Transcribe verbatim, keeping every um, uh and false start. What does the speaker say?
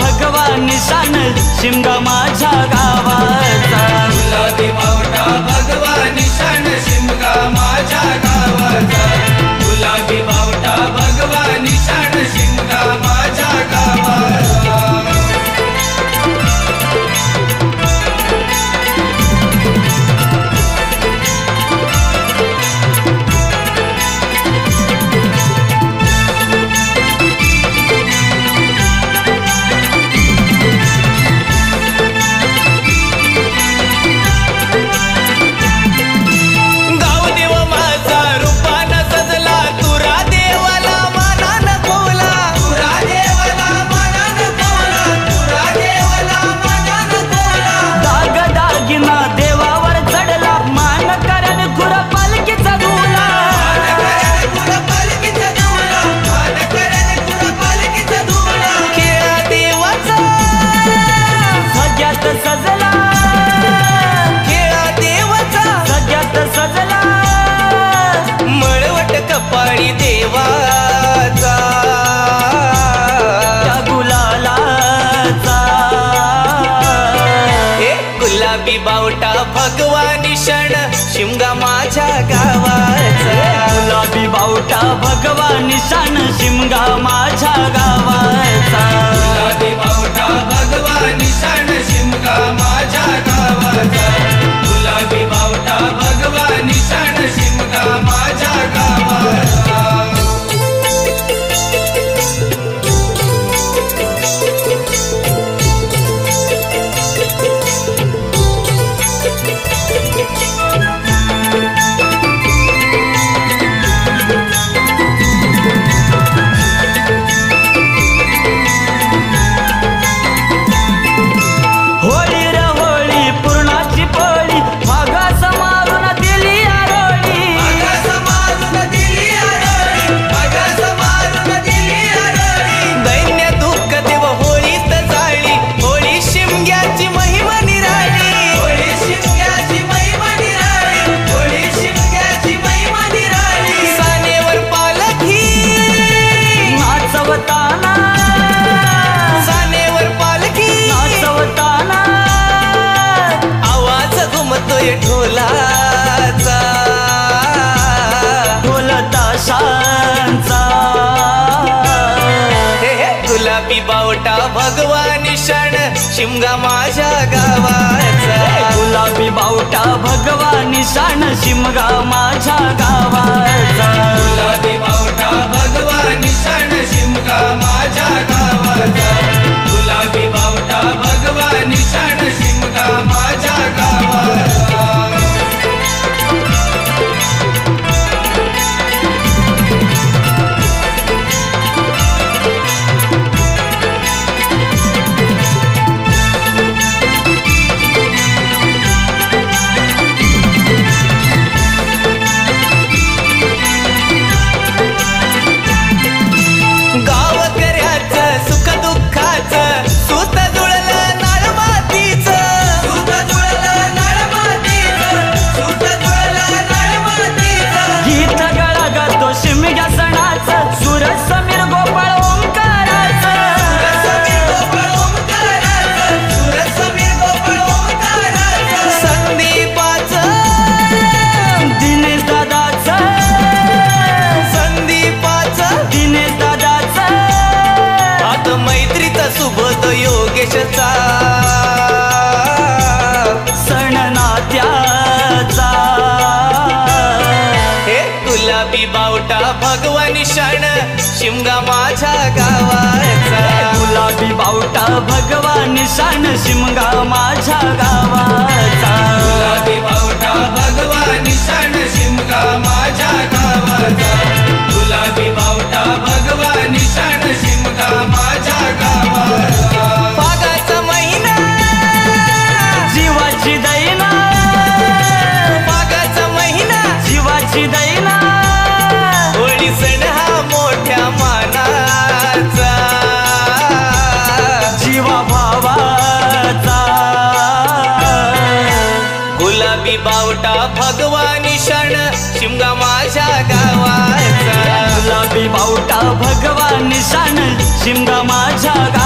भगवान निशाण शिमगा माझ्या गावाचा। गुलाबी बावटा भगवा निशाण शिमगा माझ्या गावाचा। गुलाबी बावटा भगवा निशाण शिमगा माझ्या गावाचा। सजला खेळा देवाचा सगळ्यात सजला मळवट कपाळी देवाचा। त्या गुलालाचा ए गुलाबी बावटा भगवा निशाण शिमगा माझ्या गावाचा। गुलाबी बावटा भगवा निशाण शिमगा माझ्या गावाचा। गुलाबी बावटा भगवा निशाण शिमगा माझ्या गावाचा। गुलाबी बावटा भगवा निशाण शिमगा माझ्या गावाचा। ढोलाचा ढोल ताशांचा हे हे गुलाबी बावटा भगवा निशाण शिमगा माझ्या गावाचा। गुलाबी बावटा भगवा निशाण शिमगा माझ्या गावाचा। गुलाबी बावटा भगवा निशाण शिमगा माझ्या गावाचा। गुलाबी बावटा भगवा निशाण शिमगा माझ्या गावाचा। गावकऱ्याचं सुख दुःखाचं सूत जुळलं नाळ मातीचं। सूत जुळलं नाळ मातीचं। सूत जुळलं नाळ मातीचं। गीत गळा गातो शिमग्या सणाचं सुर समीर गोपाळ ओंकाराचं। सुर समीर गोपाळ ओंकाराचं। सुर समीर गोपाळ ओंकाराचं। संदीपाचं दिनेश दादाचं संदीपाचं दिनेश दादाचं आता मैत्रीचा सुबोध योगेशचा सण नात्याचा। हे गुलाबी बावटा भगवा निशाण शिमगा माझ्या गावाचा। गुलाबी बावटा भगवा निशाण शिमगा माझ्या गावाचा। गुलाबी बावटा भगवा निशाण शिमगा माझ्या गावाचा। गुलाबी बावटा भगवा निशाण शिमगा माझ्या गावाचा। पागाचा महिना जीवाची दैना पागाचा महिना जीवाची दैना होळी सण हा मोठ्या मानाचा। जीवा भावाचा गुलाबी बावटा भगवा निशाण शिमगा माझ्या गावाचा। गुलाबी बावटा भगवा निशाण शिमगा माझ्या